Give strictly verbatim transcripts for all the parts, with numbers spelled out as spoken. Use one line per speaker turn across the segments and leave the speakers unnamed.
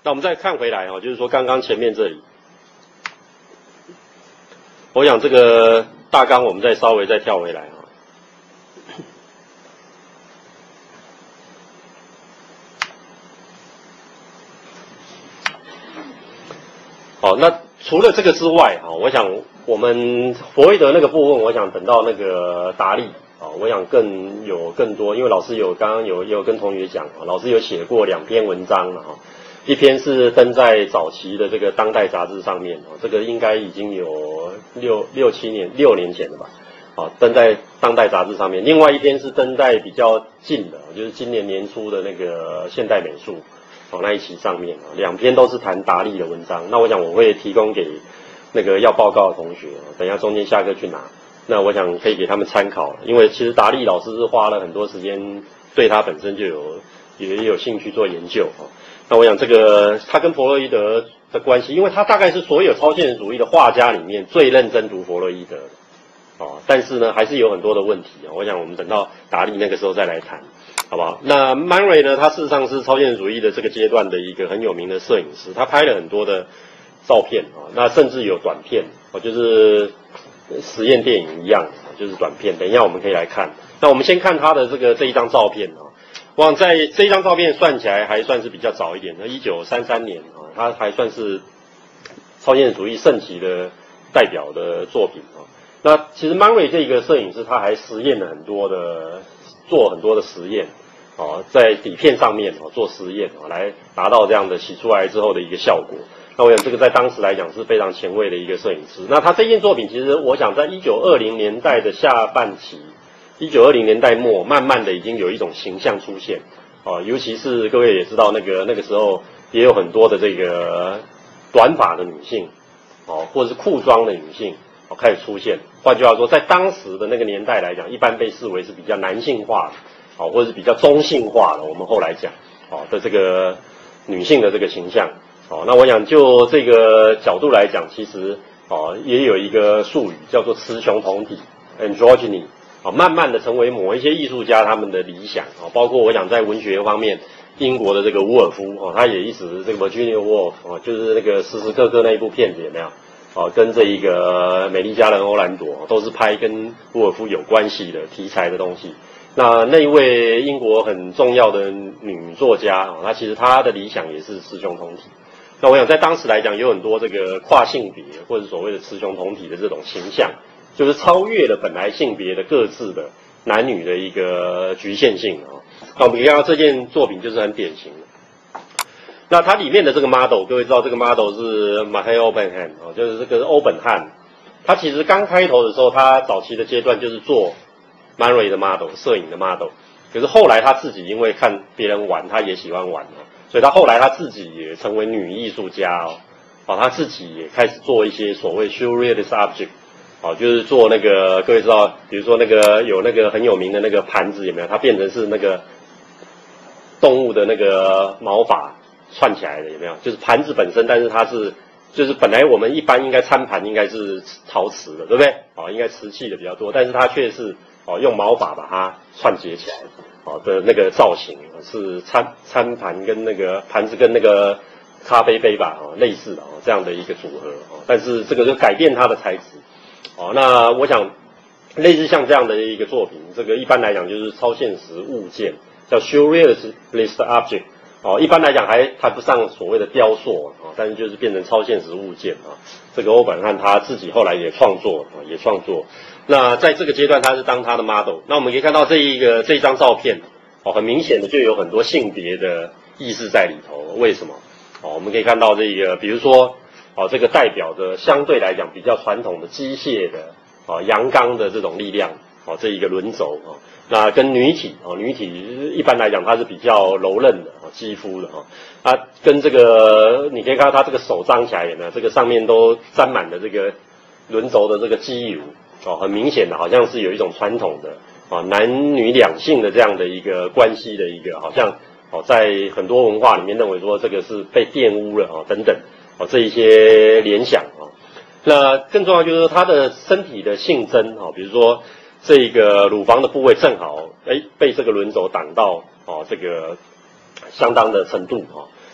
那我们再看回来哦，就是说刚刚前面这里，我想这个大纲我们再稍微再跳回来啊。好，那除了这个之外啊，我想我们弗洛伊德那个部分，我想等到那个达利啊，我想更有更多，因为老师有刚刚有也有跟同学讲啊，老师有写过两篇文章了哈，一篇是登在早期的这个当代杂志上面啊，这个应该已经有六六七年六年前了吧，啊，登在当代杂志上面，另外一篇是登在比较近的，就是今年年初的那个现代美术。哦，那一期上面啊，两篇都是谈达利的文章。那我想我会提供给那个要报告的同学，等一下中间下课去拿。那我想可以给他们参考，因为其实达利老师是花了很多时间，对他本身就有也有兴趣做研究啊。那我想这个他跟弗洛伊德的关系，因为他大概是所有超现实主义的画家里面最认真读弗洛伊德的啊，但是呢还是有很多的问题啊。我想我们等到达利那个时候再来谈。好不好？那曼瑞呢？他事实上是超现实主义的这个阶段的一个很有名的摄影师，他拍了很多的照片啊，那甚至有短片啊，就是实验电影一样，就是短片。等一下我们可以来看。那我们先看他的这个这一张照片啊，我想在这一张照片算起来还算是比较早一点的，一九三三年啊，他还算是超现实主义盛期的代表的作品啊。那其实曼瑞这个摄影师他还实验了很多的。做很多的实验，哦，在底片上面哦做实验哦，来达到这样的洗出来之后的一个效果。那我想这个在当时来讲是非常前卫的一个摄影师。那他这件作品其实我想在一九二零年代的下半期，一九二零年代末，慢慢的已经有一种形象出现哦，尤其是各位也知道那个那个时候也有很多的这个短发的女性哦，或者是裤装的女性。哦，开始出现。换句话说，在当时的那个年代来讲，一般被视为是比较男性化的，哦，或者是比较中性化的。我们后来讲，哦的这个女性的这个形象，哦，那我想就这个角度来讲，其实哦也有一个术语叫做雌雄同体 （androgyny）， 哦，慢慢的成为某一些艺术家他们的理想，哦，包括我想在文学方面，英国的这个伍尔夫，哦，他也一直这个 Virginia Woolf， 哦，就是那个时时刻刻那一部片子有没有？哦，跟这一个美丽佳人欧兰朵都是拍跟伍尔夫有关系的题材的东西。那那一位英国很重要的女作家，哦，她其实她的理想也是雌雄同体。那我想在当时来讲，有很多这个跨性别或者所谓的雌雄同体的这种形象，就是超越了本来性别的各自的男女的一个局限性啊。那我们可以看到这件作品就是很典型的。那它里面的这个 model， 各位知道这个 model 是马泰欧本汉哦，就是这个是欧本汉。他其实刚开头的时候，他早期的阶段就是做曼瑞的 model， 摄影的 model。可是后来他自己因为看别人玩，他也喜欢玩哦，所以他后来他自己也成为女艺术家哦，哦，他自己也开始做一些所谓 surrealist object， 哦，就是做那个各位知道，比如说那个有那个很有名的那个盘子有没有？它变成是那个动物的那个毛发。串起来的有没有？就是盘子本身，但是它是，就是本来我们一般应该餐盘应该是陶瓷的，对不对？哦，应该瓷器的比较多，但是它却是哦用毛发把它串接起来，哦的那个造型是餐餐盘跟那个盘子跟那个咖啡杯吧，哦类似的哦这样的一个组合哦，但是这个就改变它的材质，哦，那我想类似像这样的一个作品，这个一般来讲就是超现实物件，叫 surrealist object。哦，一般来讲还谈不上所谓的雕塑啊，但是就是变成超现实物件啊。这个欧本汉他自己后来也创作啊，也创作。那在这个阶段，他是当他的 model。那我们可以看到这一个这一张照片，哦，很明显的就有很多性别的意识在里头。为什么？哦，我们可以看到这个，比如说，哦，这个代表着相对来讲比较传统的机械的，哦，阳刚的这种力量，哦，这一个轮轴啊。那跟女体哦，女体一般来讲它是比较柔韧的哦，肌肤的哈，它跟这个你可以看到它这个手张起来有没有？这个上面都沾满了这个轮轴的这个机油哦，很明显的好像是有一种传统的啊男女两性的这样的一个关系的一个，好像哦在很多文化里面认为说这个是被玷污了哦等等哦这一些联想啊。那更重要就是说它的身体的性征哦，比如说。这个乳房的部位正好，哎，被这个轮轴挡到哦，这个相当的程度哈、哦。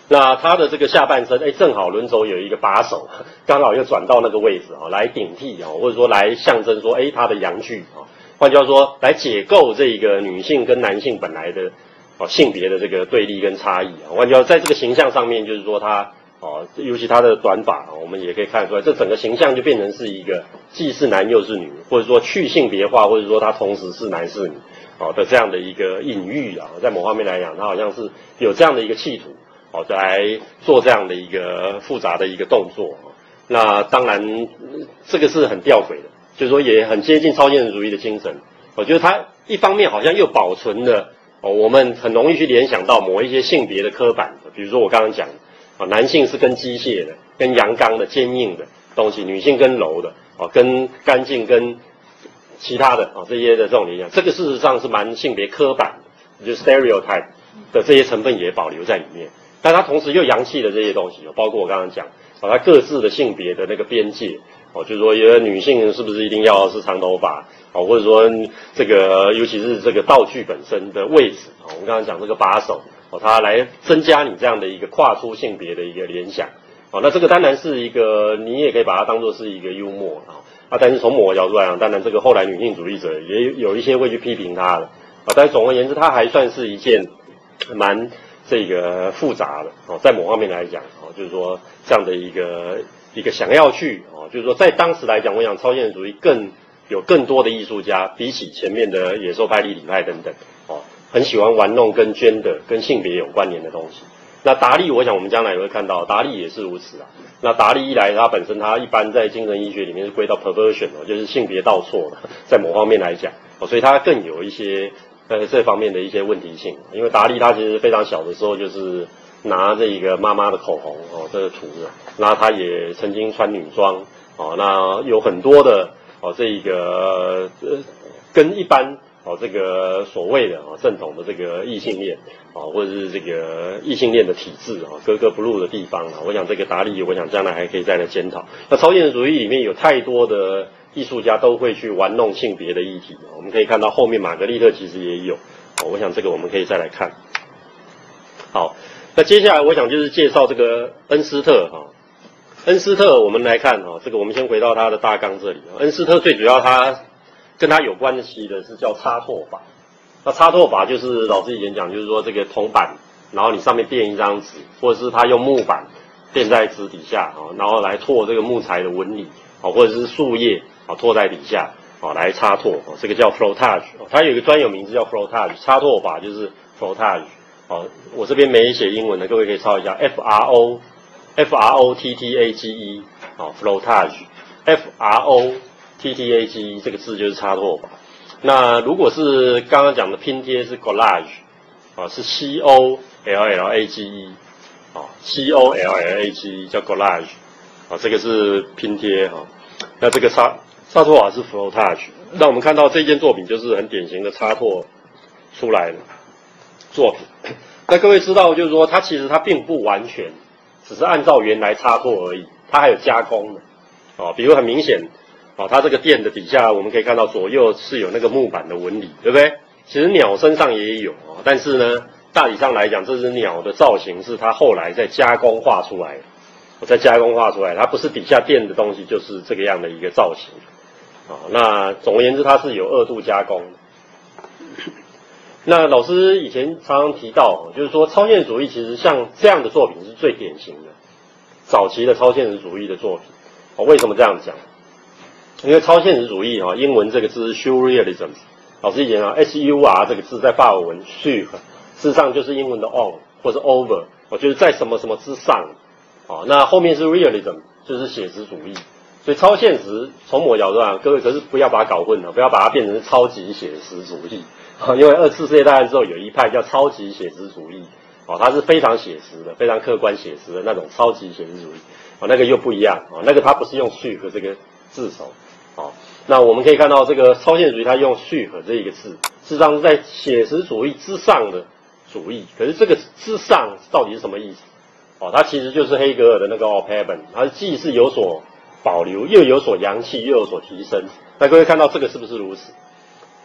那他的这个下半身，哎，正好轮轴有一个把手，刚好又转到那个位置啊，来顶替啊，或者说来象征说，哎，他的阳具啊，换句话说，来解构这个女性跟男性本来的哦性别的这个对立跟差异啊。换句话说，在这个形象上面，就是说他哦，尤其他的短发，我们也可以看得出来，这整个形象就变成是一个既是男又是女，或者说去性别化，或者说他同时是男是女哦的这样的一个隐喻啊，在某方面来讲，他好像是有这样的一个企图。哦，来做这样的一个复杂的一个动作，那当然这个是很吊诡的，就是说也很接近超现实主义的精神。我觉得它一方面好像又保存了哦，我们很容易去联想到某一些性别的刻板，比如说我刚刚讲，啊，男性是跟机械的、跟阳刚的、坚硬的东西，女性跟柔的，啊，跟干净、跟其他的啊这些的这种联想，这个事实上是蛮性别刻板的，就是 stereotype 的这些成分也保留在里面。但它同时又扬弃了这些东西，包括我刚刚讲，把它各自的性别的那个边界，哦，就是说，有的女性是不是一定要是长头发，哦，或者说这个，尤其是这个道具本身的位置，哦，我们刚刚讲这个把手，哦，它来增加你这样的一个跨出性别的一个联想，哦，那这个当然是一个，你也可以把它当作是一个幽默啊，啊，但是从某个角度来讲，当然这个后来女性主义者也有一些会去批评它的，啊，但总而言之，它还算是一件蛮。这个复杂的哦，在某方面来讲哦，就是说这样的一个一个想要去哦，就是说在当时来讲，我想超现实主义更有更多的艺术家，比起前面的野兽派、立体派等等哦，很喜欢玩弄跟 gender 跟性别有关联的东西。那达利，我想我们将来也会看到，达利也是如此啊。那达利一来，他本身他一般在精神医学里面是归到 perversion 哦，就是性别倒错的，在某方面来讲哦，所以他更有一些。呃，这方面的一些问题性，因为达利他其实非常小的时候就是拿这个妈妈的口红哦，这个涂的，那他也曾经穿女装哦，那有很多的哦，这个呃跟一般哦这个所谓的哦正统的这个异性恋哦，或者是这个异性恋的体制啊，格格不入的地方啊，我想这个达利，我想将来还可以再来检讨。那超现实主义里面有太多的。艺术家都会去玩弄性别的议题，我们可以看到后面玛格丽特其实也有，我想这个我们可以再来看。好，那接下来我想就是介绍这个恩斯特哈，恩斯特我们来看哈，这个我们先回到他的大纲这里，恩斯特最主要他跟他有关系的是叫插拓法，那插拓法就是老师以前讲，就是说这个铜板，然后你上面垫一张纸，或者是他用木板垫在纸底下，然后来拓这个木材的纹理，或者是树叶。啊，拖在底下，啊，来插拓，哦，这个叫 frottage，哦，它有一个专有名字叫 frottage， 插拓法就是 frottage， 哦，我这边没写英文的，各位可以抄一下 ，F R O F R O T T A G E， 啊 ，frottage，F R O T T A G E 这个字就是插拓法。那如果是刚刚讲的拼贴是 collage， 啊，是 C O L L A G E， 啊 ，C O L L A G E 叫 collage， 啊，这个是拼贴哈，那这个插。插拓法是 frottage， 让我们看到这件作品就是很典型的插拓出来的作品。那各位知道，就是说它其实它并不完全只是按照原来插拓而已，它还有加工的哦。比如很明显哦，它这个垫的底下我们可以看到左右是有那个木板的纹理，对不对？其实鸟身上也有哦，但是呢，大体上来讲，这只鸟的造型是它后来再加工画出来的，我再加工画出来，它不是底下垫的东西，就是这个样的一个造型。啊，那总而言之，它是有二度加工的。那老师以前常常提到，就是说超现实主义其实像这样的作品是最典型的，早期的超现实主义的作品。哦，为什么这样讲？因为超现实主义啊，英文这个字是 surrealism， 老师以前啊 S U R 这个字在法文 sur， 事实上就是英文的 on 或者 over， 我就是在什么什么之上。啊，那后面是 realism， 就是写实主义。所以超现实从某角度上，各位可是不要把它搞混了，不要把它变成超级写实主义啊！因为二次世界大战之后有一派叫超级写实主义，哦，它是非常写实的、非常客观写实的那种超级写实主义，哦，那个又不一样啊，那个它不是用 sur 这个字首，哦，那我们可以看到这个超现实主义它用 sur 这一个字，事实上是在写实主义之上的主义，可是这个之上到底是什么意思？哦，它其实就是黑格尔的那个 Aufheben， 它既是有所保留，又有所扬弃，又有所提升。那各位看到这个是不是如此？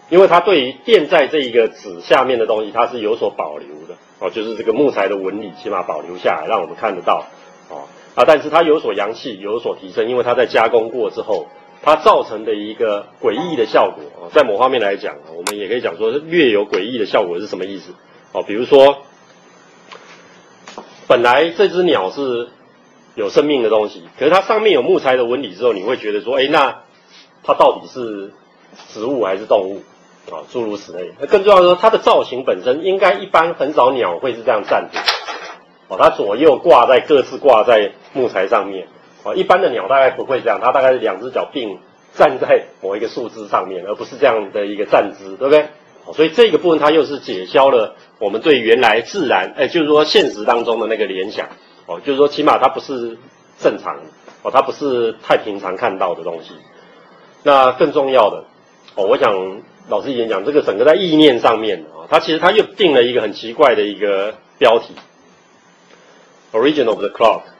因为它对于垫在这一个纸下面的东西，它是有所保留的哦，就是这个木材的纹理起码保留下来，让我们看得到哦啊，但是它有所扬气，有所提升，因为它在加工过之后，它造成的一个诡异的效果哦，在某方面来讲，我们也可以讲说略有诡异的效果是什么意思哦？比如说，本来这只鸟是有生命的东西，可是它上面有木材的纹理之后，你会觉得说，哎，那它到底是植物还是动物？啊，诸如此类。那更重要的是，它的造型本身应该一般很少鸟会是这样站着。哦，它左右挂在各自挂在木材上面。哦，一般的鸟大概不会这样，它大概是两只脚并站在某一个树枝上面，而不是这样的一个站姿，对不对？哦，所以这个部分它又是解消了我们对原来自然，哎，就是说现实当中的那个联想。哦，就是说起码它不是正常，哦，它不是太平常看到的东西。那更重要的，哦，我想。老师以前讲，这个整个在意念上面啊，它其实它又定了一个很奇怪的一个标题 ，Origin of the Clock。